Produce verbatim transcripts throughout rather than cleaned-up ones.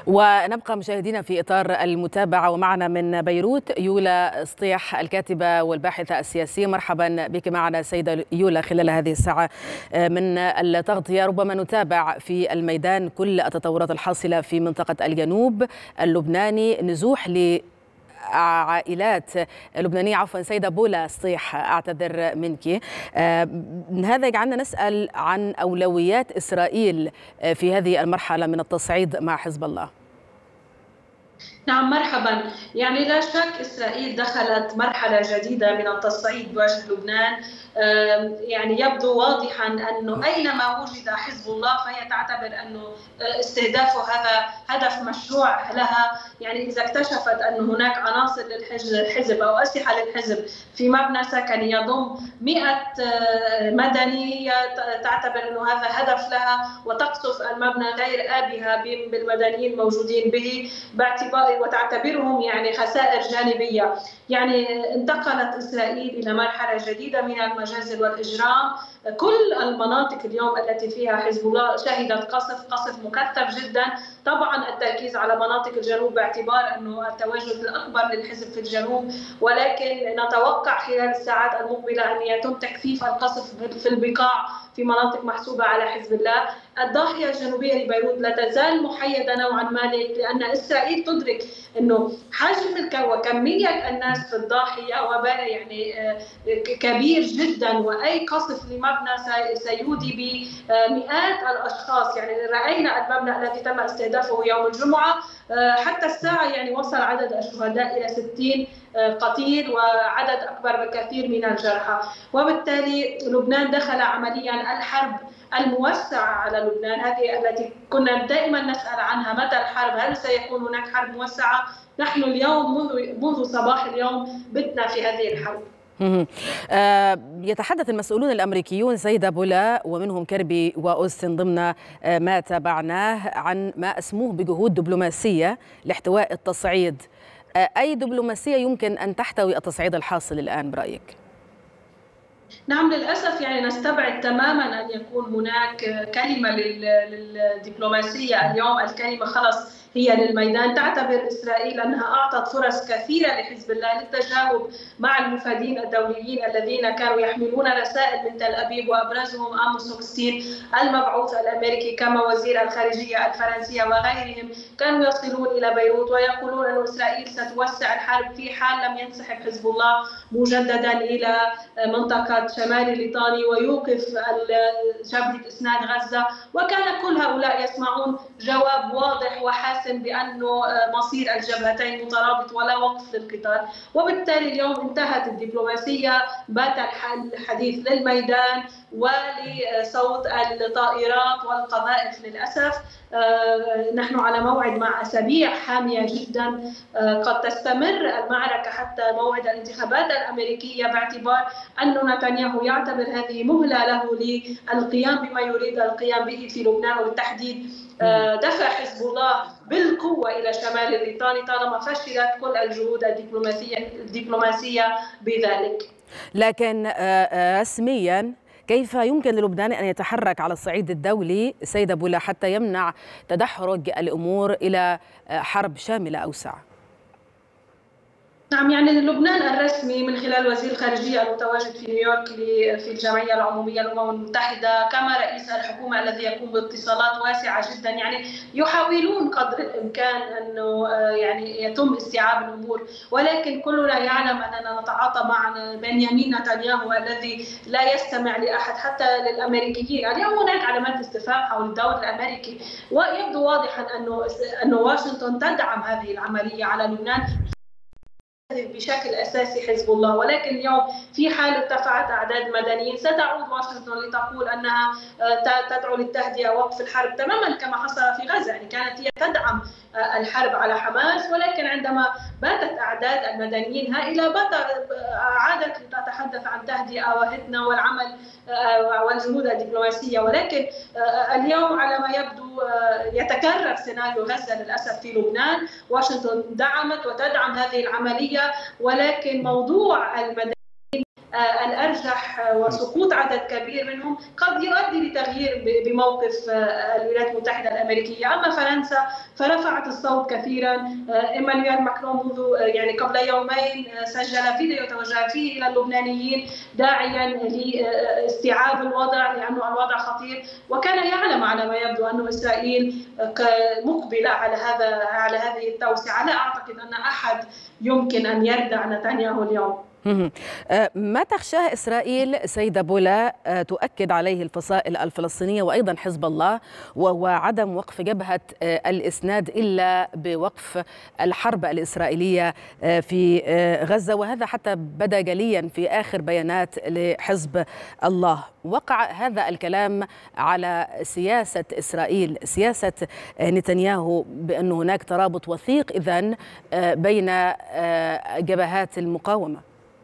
ونبقى مشاهدينا في إطار المتابعة، ومعنا من بيروت يولا سطيح الكاتبة والباحثة السياسية. مرحبا بك معنا سيدة يولا خلال هذه الساعة من التغطية. ربما نتابع في الميدان كل التطورات الحاصلة في منطقة الجنوب اللبناني، نزوح ل عائلات لبنانية. عفوا سيدة بولا سطيح، أعتذر منك. آه هذا يجعلنا نسأل عن أولويات إسرائيل في هذه المرحلة من التصعيد مع حزب الله. نعم مرحبا. يعني لا شك إسرائيل دخلت مرحلة جديدة من التصعيد بوجه لبنان. يعني يبدو واضحا أنه أينما وجد حزب الله فهي تعتبر أنه استهدافه هذا هدف مشروع لها. يعني إذا اكتشفت أن هناك عناصر للحزب أو أسلحة للحزب في مبنى سكني يضم مئة مدني، تعتبر أنه هذا هدف لها وتقصف المبنى غير آبها بالمدنيين الموجودين به باعتبار وتعتبرهم يعني خسائر جانبية. يعني انتقلت إسرائيل إلى مرحلة جديدة من المجازر والإجرام. كل المناطق اليوم التي فيها حزب الله شهدت قصف قصف مكثف جدا. طبعا التركيز على مناطق الجنوب باعتبار أنه التواجد الأكبر للحزب في الجنوب، ولكن نتوقع خلال الساعات المقبلة أن يتم تكثيف القصف في البقاع في مناطق محسوبة على حزب الله. الضاحية الجنوبية لبيروت لا تزال محيدة نوعا ما، لأن إسرائيل تدرك أنه حجم وكمية الناس في الضاحية وباء يعني كبير جدا، وأي قصف لمبنى سيودي بمئات الأشخاص. يعني رأينا المبنى الذي تم استهدافه يوم الجمعة، حتى الساعة يعني وصل عدد الشهداء إلى ستين قتيل وعدد أكبر بكثير من الجرحى. وبالتالي لبنان دخل عمليا الحرب الموسعة على لبنان، هذه التي كنا دائما نسأل عنها، متى الحرب؟ هل سيكون هناك حرب موسعة؟ نحن اليوم منذ منذ صباح اليوم بتنا في هذه الحرب. يتحدث المسؤولون الأمريكيون سيدة بولا ومنهم كيربي وأوستن ضمن ما تابعناه عن ما أسموه بجهود دبلوماسية لاحتواء التصعيد. أي دبلوماسية يمكن أن تحتوي التصعيد الحاصل الآن برأيك؟ نعم للأسف يعني نستبعد تماما أن يكون هناك كلمة للدبلوماسية اليوم. الكلمة خلص هي للميدان. تعتبر إسرائيل أنها أعطت فرص كثيرة لحزب الله للتجاوب مع المفادين الدوليين الذين كانوا يحملون رسائل من تل أبيب، وأبرزهم آموس هوكستين المبعوث الأمريكي كما وزير الخارجية الفرنسية وغيرهم. كانوا يصلون إلى بيروت ويقولون أن إسرائيل ستوسع الحرب في حال لم ينسحب حزب الله مجددا إلى منطقة شمال ليطاني ويوقف جبهة إسناد غزة. وكان كل هؤلاء يسمعون جواب واضح وحاسم بأنه مصير الجبهتين مترابط ولا وقف للقتال. وبالتالي اليوم انتهت الدبلوماسية، بات الحديث للميدان ولصوت الطائرات والقذائف. للأسف نحن على موعد مع أسابيع حامية جدا، قد تستمر المعركة حتى موعد الانتخابات الأمريكية، باعتبار أن نتنياهو يعتبر هذه مهلة له للقيام بما يريد القيام به في لبنان، وبالتحديد دفع حزب الله بالقوة إلى شمال الليطاني طالما فشلت كل الجهود الدبلوماسية الدبلوماسية بذلك. لكن رسميا كيف يمكن للبنان أن يتحرك على الصعيد الدولي سيدة بولا حتى يمنع تدحرج الأمور إلى حرب شاملة أوسع؟ نعم يعني لبنان الرسمي من خلال وزير الخارجية المتواجد في نيويورك في الجمعية العمومية للأمم المتحدة كما رئيس الحكومة الذي يقوم باتصالات واسعة جدا، يعني يحاولون قدر الإمكان أنه يعني يتم استيعاب الأمور. ولكن كلنا يعلم أننا نتعاطى مع بنيامين نتنياهو الذي لا يستمع لأحد حتى للأمريكيين. اليوم هناك علامات استفهام حول الدور الأمريكي، ويبدو واضحا أنه أنه واشنطن تدعم هذه العملية على لبنان بشكل أساسي حزب الله. ولكن اليوم في حال ارتفعت أعداد المدنيين ستعود واشنطن لتقول أنها تدعو للتهدئة ووقف الحرب تماما كما حصل في غزة. يعني كانت هي تدعم الحرب على حماس، ولكن عندما باتت أعداد المدنيين هائلة عادت لتتحدث عن تهدئة وهدنة والعمل والجهود الدبلوماسية. ولكن اليوم على ما يبدو يتكرر سيناريو غزة للأسف في لبنان. واشنطن دعمت وتدعم هذه العملية، ولكن موضوع المدنيين الأرجح وسقوط عدد كبير منهم قد يؤدي لتغيير بموقف الولايات المتحدة الأمريكية. أما فرنسا فرفعت الصوت كثيرا. إيمانويل ماكرون منذ يعني قبل يومين سجل فيديو توجه فيه إلى اللبنانيين داعيا لاستيعاب الوضع لأنه الوضع خطير، وكان يعلم على ما يبدو أن إسرائيل مقبلة على هذا على هذه التوسعة. لا أعتقد أن أحد يمكن أن يردع نتنياهو اليوم. ما تخشاه إسرائيل سيدة بولا تؤكد عليه الفصائل الفلسطينية وأيضا حزب الله، وهو عدم وقف جبهة الإسناد إلا بوقف الحرب الإسرائيلية في غزة، وهذا حتى بدا جليا في آخر بيانات لحزب الله. وقع هذا الكلام على سياسة إسرائيل، سياسة نتنياهو، بأن هناك ترابط وثيق إذن بين جبهات المقاومة.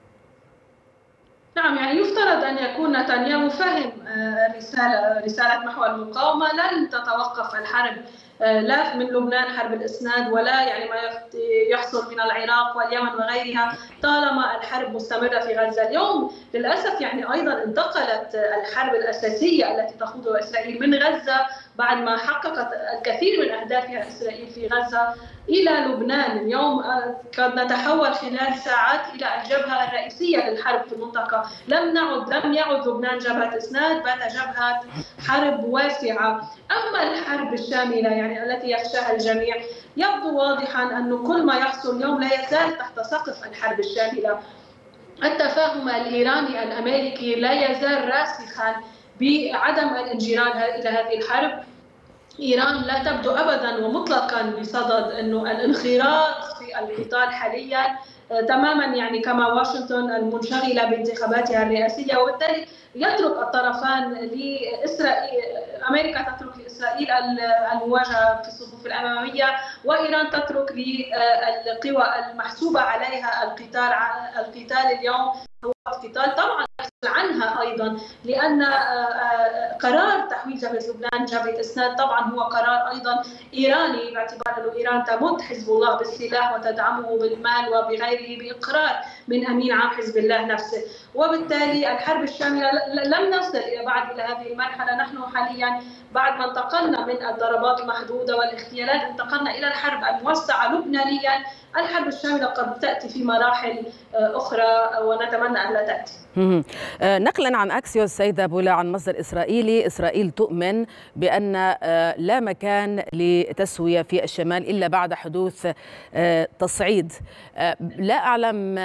نعم، يعني يفترض أن يكون نتنياهو فهم رسالة رسالة محور المقاومة. لن تتوقف الحرب لا من لبنان حرب الإسناد ولا يعني ما يحصل من العراق واليمن وغيرها طالما الحرب مستمرة في غزة. اليوم للأسف يعني أيضا انتقلت الحرب الأساسية التي تخوضها إسرائيل من غزة بعد ما حققت الكثير من أهدافها إسرائيل في غزة إلى لبنان. اليوم قد نتحول خلال ساعات إلى الجبهة الرئيسية للحرب في المنطقة. لم نعد لم يعد لبنان جبهة إسناد، بات جبهة حرب واسعة. أما الحرب الشاملة يعني التي يخشاها الجميع، يبدو واضحا أن كل ما يحصل اليوم لا يزال تحت سقف الحرب الشاملة. التفاهم الإيراني الأمريكي لا يزال راسخا بعدم الانجرار إلى هذه الحرب. إيران لا تبدو أبدا ومطلقا بصدد أنه الانخراط في القتال حاليا تماما، يعني كما واشنطن المنشغلة بانتخاباتها الرئاسية، وبالتالي يترك الطرفان لإسرائيل. أمريكا تترك لإسرائيل المواجهة في الصفوف الأمامية، وإيران تترك للقوى المحسوبة عليها القتال. القتال اليوم هو قتال طبعا عنها أيضا، لأن قرار تحويل جبهة لبنان جبهة إسناد طبعا هو قرار أيضا إيراني، باعتبار أن إيران تمد حزب الله بالسلاح وتدعمه بالمال وبغيره بإقرار من أمين عام حزب الله نفسه. وبالتالي الحرب الشاملة لم نصل إلى بعد إلى هذه المرحلة. نحن حاليا بعد ما انتقلنا من الضربات المحدودة والاغتيالات انتقلنا إلى الحرب الموسعة لبنانيا. الحرب الشاملة قد تأتي في مراحل أخرى ونتمنى أن لا تأتي. نقلا عن أكسيوس سيدة بولا عن مصدر إسرائيلي، إسرائيل تؤمن بأن لا مكان لتسوية في الشمال إلا بعد حدوث تصعيد. لا أعلم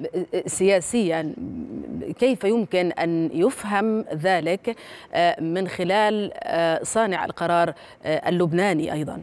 سياسيا كيف يمكن أن يفهم ذلك من خلال صانع القرار اللبناني أيضا.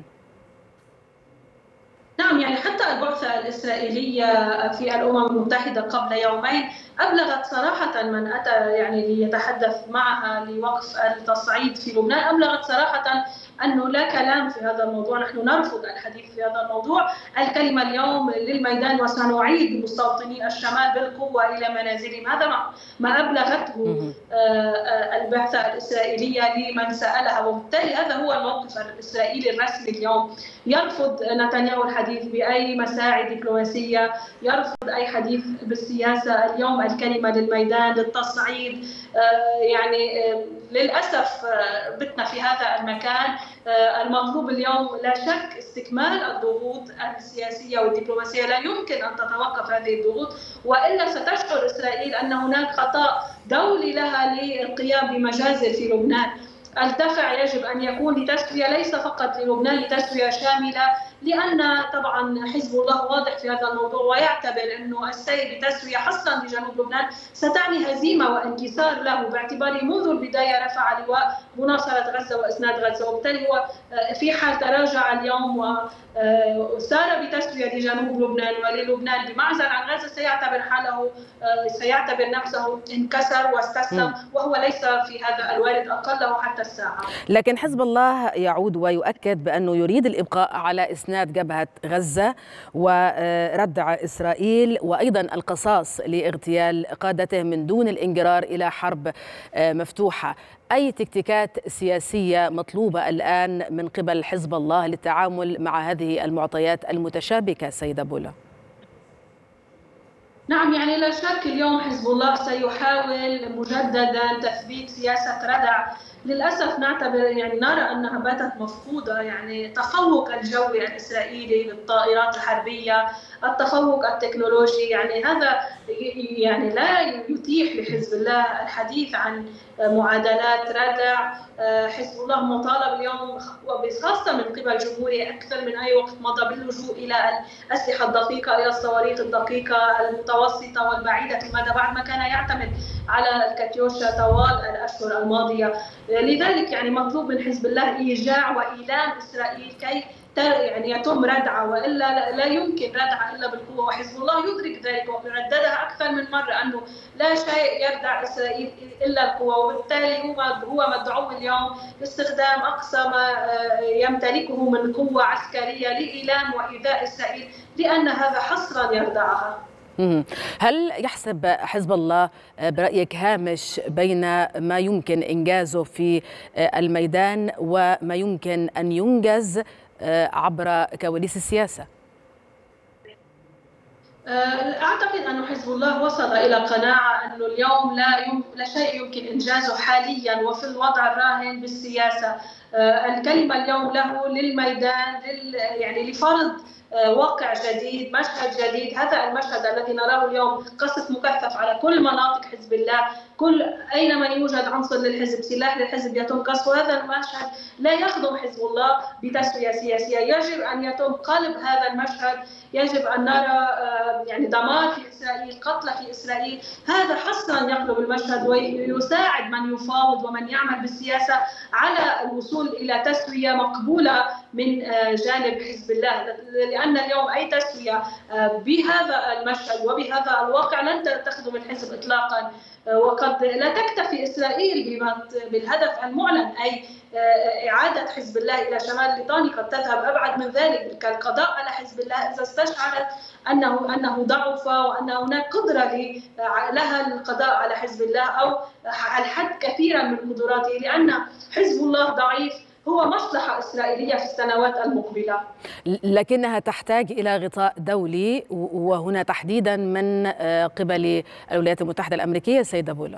نعم، يعني حتى البعثة الإسرائيلية في الأمم المتحدة قبل يومين أبلغت صراحة من أتى يعني ليتحدث معها لوقف التصعيد في لبنان، أبلغت صراحة أنه لا كلام في هذا الموضوع. نحن نرفض الحديث في هذا الموضوع. الكلمة اليوم للميدان وسنعيد مستوطني الشمال بالقوة إلى منازلهم. هذا ما أبلغته البعثة الإسرائيلية لمن سألها، وبالتالي هذا هو الموقف الإسرائيلي الرسمي اليوم. يرفض نتنياهو الحديث بأي مساعي دبلوماسية، يرفض أي حديث بالسياسة. اليوم الكلمة للميدان للتصعيد. يعني للأسف بتنا في هذا المكان. المطلوب اليوم لا شك استكمال الضغوط السياسية والدبلوماسية. لا يمكن أن تتوقف هذه الضغوط، وإلا ستشعر إسرائيل أن هناك خطأ دولي لها للقيام بمجازر في لبنان. الدفع يجب أن يكون لتسوية ليس فقط للبنان، لتسوية شاملة، لأن طبعا حزب الله واضح في هذا الموضوع ويعتبر أنه السير بتسوية حصرا لجنوب لبنان ستعني هزيمة وانكسار له، باعتباره منذ البداية رفع لواء مناصرة غزة وإسناد غزة، وبالتالي هو في حال تراجع اليوم وسار بتسوية لجنوب لبنان وللبنان بمعزل عن غزة سيعتبر حاله سيعتبر نفسه انكسر واستسلم، وهو ليس في هذا الوارد أقله حتى الساعة. لكن حزب الله يعود ويؤكد بأنه يريد الإبقاء على إسناد جبهة غزة وردع إسرائيل، وأيضا القصاص لاغتيال قادته من دون الانجرار إلى حرب مفتوحة. أي تكتيكات سياسية مطلوبة الآن من قبل حزب الله للتعامل مع هذه المعطيات المتشابكة سيدة بولا؟ نعم، يعني لا شك اليوم حزب الله سيحاول مجددا تثبيت سياسة ردع. للأسف نعتبر يعني نرى أنها باتت مفقودة. يعني التفوق الجوي الإسرائيلي بالطائرات الحربية، التفوق التكنولوجي، يعني هذا يعني لا يتيح لحزب الله الحديث عن معادلات ردع. حزب الله مطالب اليوم وبخاصة من قبل جمهوره أكثر من أي وقت مضى باللجوء إلى الأسلحة الدقيقة، إلى الصواريخ الدقيقة المتوسطة والبعيدة المدى، بعد ما كان يعتمد على الكاتيوشا طوال الأشهر الماضية. لذلك يعني مطلوب من حزب الله إيجاع وإيلام إسرائيل كي يعني يتم ردعه، والا لا يمكن ردعه الا بالقوه، وحزب الله يدرك ذلك ويرددها اكثر من مره انه لا شيء يردع اسرائيل الا القوه، وبالتالي هو هو مدعو اليوم لاستخدام اقصى ما يمتلكه من قوه عسكريه لايلام وايذاء اسرائيل، لان هذا حصرا يردعها. هل يحسب حزب الله برأيك هامش بين ما يمكن إنجازه في الميدان وما يمكن أن ينجز عبر كواليس السياسة؟ أعتقد أن حزب الله وصل إلى قناعة أنه اليوم لا, يم... لا شيء يمكن إنجازه حاليا وفي الوضع الراهن بالسياسة. الكلمة اليوم له للميدان، لل... يعني لفرض واقع جديد، مشهد جديد. هذا المشهد الذي نراه اليوم قصف مكثف على كل مناطق حزب الله، كل أينما يوجد عنصر للحزب، سلاح للحزب يتم قصفه. هذا المشهد لا يخدم حزب الله بتسوية سياسية. يجب أن يتم قلب هذا المشهد، يجب أن نرى يعني دمار في إسرائيل، قتل في إسرائيل. هذا حصرا يقلب المشهد ويساعد من يفاوض ومن يعمل بالسياسة على الوصول إلى تسوية مقبولة من جانب حزب الله، لأن اليوم أي تسوية بهذا المشهد وبهذا الواقع لن تخدم الحزب إطلاقا. وقد لا تكتفي إسرائيل بالهدف المعلن أي إعادة حزب الله إلى شمال ليطاني، قد تذهب أبعد من ذلك كالقضاء على حزب الله إذا استشعرت أنه أنه ضعف وأن هناك قدرة لها القضاء على حزب الله أو الحد كثيرا من قدراته، لأن حزب الله ضعيف هو مصلحة إسرائيلية في السنوات المقبلة، لكنها تحتاج إلى غطاء دولي، وهنا تحديدا من قبل الولايات المتحدة الأمريكية. سيدة بولا،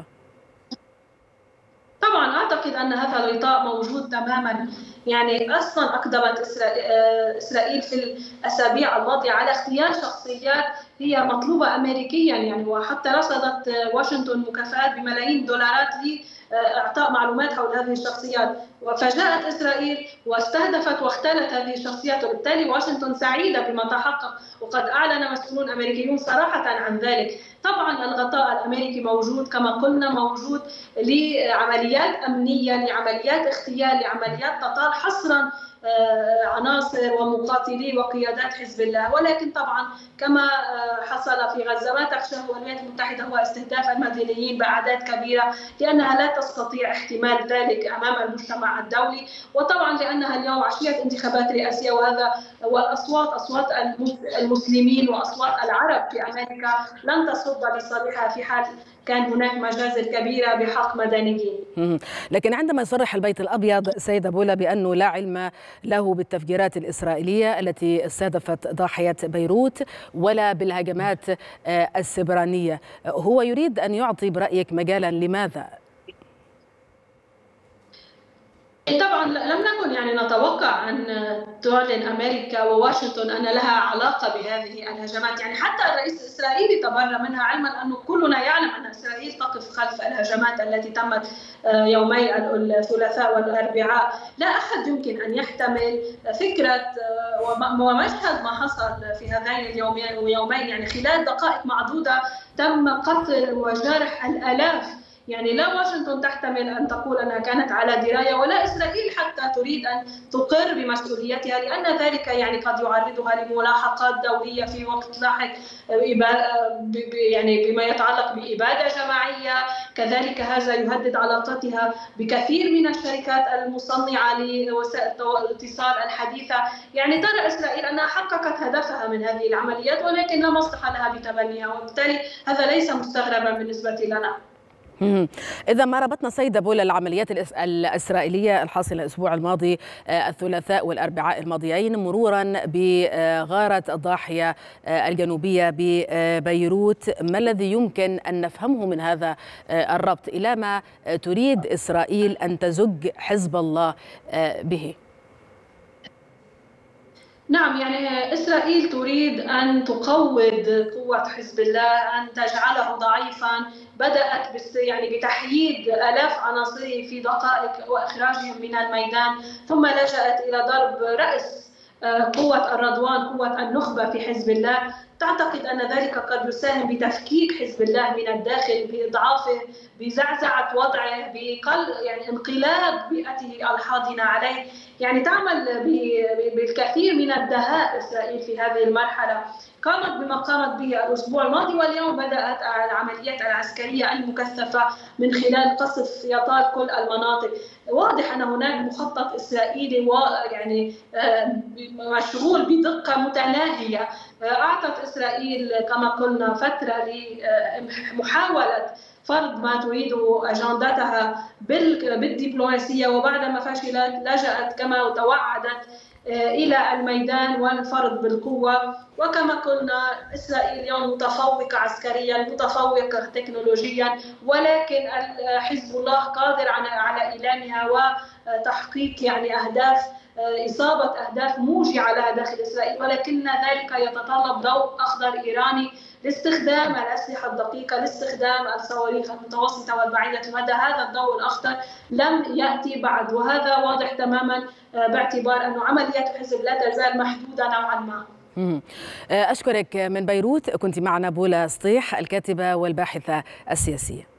طبعا أعتقد أن هذا الغطاء موجود تماما. يعني أصلا أقدمت إسرائيل في الأسابيع الماضية على اغتيال شخصيات هي مطلوبة أمريكيا، يعني وحتى رصدت واشنطن مكافآت بملايين الدولارات لإعطاء معلومات حول هذه الشخصيات، وفجاءت إسرائيل واستهدفت واختلت هذه الشخصيات، وبالتالي واشنطن سعيدة بما تحقق، وقد أعلن مسؤولون أمريكيون صراحة عن ذلك. طبعا الغطاء الأمريكي موجود كما قلنا، موجود لعمليات أمنية، لعمليات اغتيال، لعمليات تطال حصرا عناصر ومقاتلي وقيادات حزب الله. ولكن طبعا كما حصل في غزة ما تخشاه الولايات المتحدة هو استهداف المدنيين بأعداد كبيرة، لأنها لا تستطيع احتمال ذلك أمام المجتمع الدولي، وطبعا لأنها اليوم عشية انتخابات رئاسية، وهذا والأصوات أصوات المسلمين وأصوات العرب في أمريكا لن تصب لصالحها في حال كان هناك مجازر كبيرة بحق مدنيين. لكن عندما يصرح البيت الأبيض سيدة بولا بأنه لا علم له بالتفجيرات الإسرائيلية التي استهدفت ضاحية بيروت ولا بالهجمات السبرانية، هو يريد أن يعطي برأيك مجالا لماذا؟ طبعا لم نكن يعني نتوقع أن تعلن أمريكا وواشنطن أن لها علاقة بهذه الهجمات. يعني حتى الرئيس الإسرائيلي تبرأ منها، علما أنه كلنا يعلم أن إسرائيل تقف خلف الهجمات التي تمت يومي الثلاثاء والأربعاء. لا أحد يمكن أن يحتمل فكرة ومشهد ما حصل في هذين اليومين ويومين، يعني خلال دقائق معدودة تم قتل وجرح الآلاف. يعني لا واشنطن تحتمل أن تقول أنها كانت على دراية، ولا إسرائيل حتى تريد أن تقر بمسؤوليتها، لأن ذلك يعني قد يعرضها لملاحقات دولية في وقت لاحق، يعني بما يتعلق بإبادة جماعية. كذلك هذا يهدد علاقتها بكثير من الشركات المصنعة لوسائل الاتصال الحديثة. يعني ترى إسرائيل أنها حققت هدفها من هذه العمليات، ولكن لا مصلحة لها بتبنيها، وبالتالي هذا ليس مستغربا بالنسبة لنا. إذا ما ربطنا سيدة بولا العمليات الإسرائيلية الحاصلة الأسبوع الماضي الثلاثاء والأربعاء الماضيين مرورا بغارة الضاحية الجنوبية ببيروت، ما الذي يمكن أن نفهمه من هذا الربط إلى ما تريد إسرائيل أن تزج حزب الله به؟ نعم، يعني إسرائيل تريد أن تقوض قوة حزب الله، أن تجعله ضعيفا. بدأت بس يعني بتحييد آلاف عناصره في دقائق وإخراجهم من الميدان، ثم لجأت إلى ضرب رأس قوة الرضوان، قوة النخبة في حزب الله. تعتقد أن ذلك قد يساهم بتفكيك حزب الله من الداخل، بإضعافه، بزعزعة وضعه، بقل يعني انقلاب بيئته الحاضنة عليه. يعني تعمل بالكثير من الدهاء إسرائيل في هذه المرحلة. قامت بما قامت به الأسبوع الماضي، واليوم بدأت العمليات العسكرية المكثفة من خلال قصف يطال كل المناطق. واضح أن هناك مخطط إسرائيلي ويعني مشغول بدقة متناهية. أعطت إسرائيل كما قلنا فترة لمحاولة فرض ما تريده أجندتها بالدبلوماسية، وبعدما فشلت لجأت كما توعدت إلى الميدان والفرض بالقوة. وكما قلنا إسرائيل اليوم متفوقة عسكريا، متفوقة تكنولوجيا، ولكن حزب الله قادر على إيلامها وتحقيق يعني أهداف، إصابة أهداف موجعة لها داخل إسرائيل، ولكن ذلك يتطلب ضوء أخضر إيراني لاستخدام الأسلحة الدقيقة، لاستخدام الصواريخ المتوسطة والبعيدة المدى. هذا الضوء الأخضر لم يأتي بعد، وهذا واضح تماما باعتبار أن عمليات الحزب لا تزال محدودة نوعا ما. أشكرك. من بيروت كنت معنا بولا سطيح الكاتبة والباحثة السياسية.